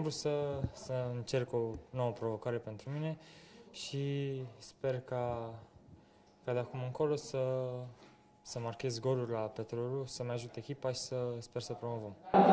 vrut să încerc o nouă provocare pentru mine și sper ca de acum încolo să marchez goluri la Petrolul, să-mi ajut echipa și sper să promovăm.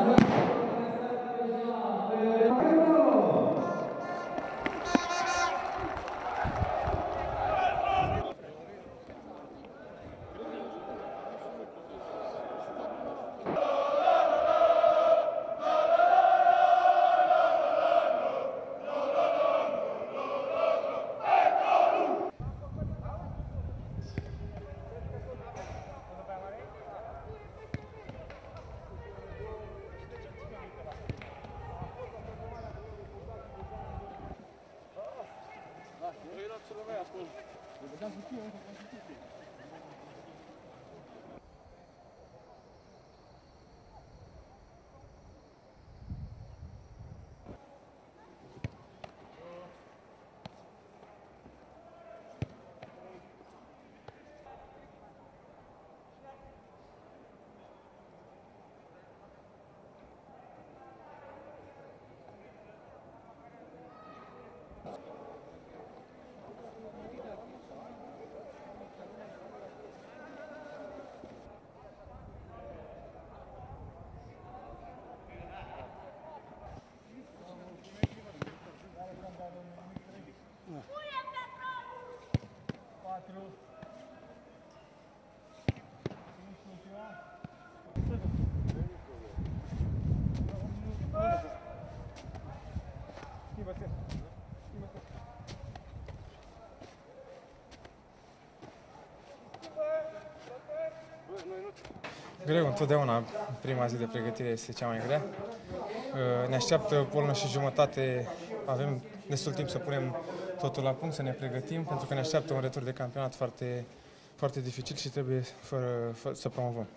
Greu, întotdeauna prima zi de pregătire este cea mai grea. Ne așteaptă o lună și jumătate, avem destul timp să punem totul la punct, să ne pregătim, pentru că ne așteaptă un retur de campionat foarte, foarte dificil și trebuie să promovăm.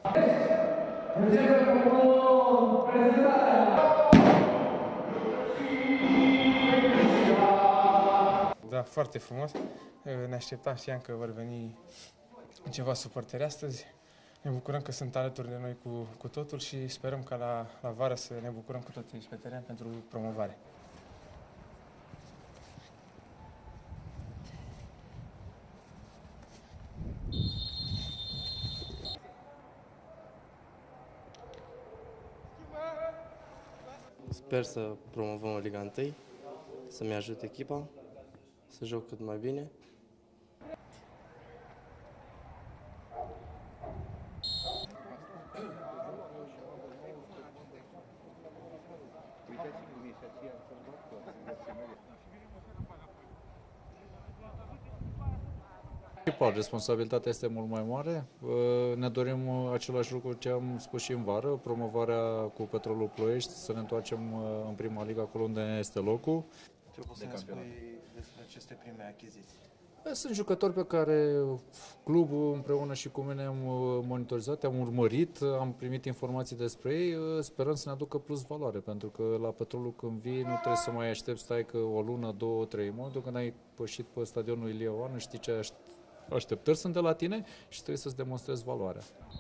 Da, foarte frumos. Ne așteptam, știam că vor veni ceva suporteri astăzi. Ne bucurăm că sunt alături de noi cu totul și sperăm ca la vară să ne bucurăm cu toții pe teren pentru promovare. Sper să promovăm în Liga 1, să-mi ajut echipa, să joc cât mai bine. Responsabilitatea este mult mai mare. Ne dorim același lucru ce am spus și în vară, promovarea cu Petrolul Ploiești, să ne întoarcem în prima ligă, acolo unde este locul. Ce poți să ne spui despre aceste prime achiziții? Sunt jucători pe care clubul împreună și cu mine am monitorizat, am urmărit, am primit informații despre ei, sperăm să ne aducă plus valoare, pentru că la Petrolul când vii nu trebuie să mai aștepți, stai că o lună, 2, 3, în momentul când ai pășit pe stadionul Ilie Oanu, știi ce așteptări sunt de la tine și trebuie să-ți demonstrezi valoarea.